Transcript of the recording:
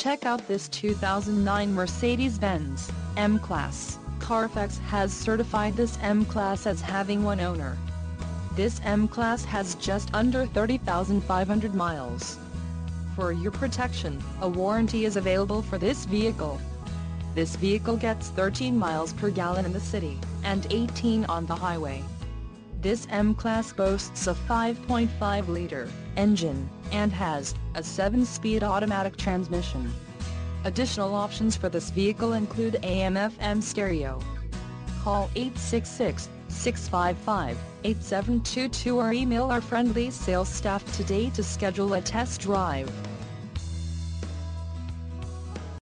Check out this 2009 Mercedes-Benz M-Class. Carfax has certified this M-Class as having one owner. This M-Class has just under 30,500 miles. For your protection, a warranty is available for this vehicle. This vehicle gets 13 miles per gallon in the city, and 18 on the highway. This M-Class boasts a 5.5-liter engine, and has a 7-speed automatic transmission. Additional options for this vehicle include AM/FM stereo. Call 866-655-8722 or email our friendly sales staff today to schedule a test drive.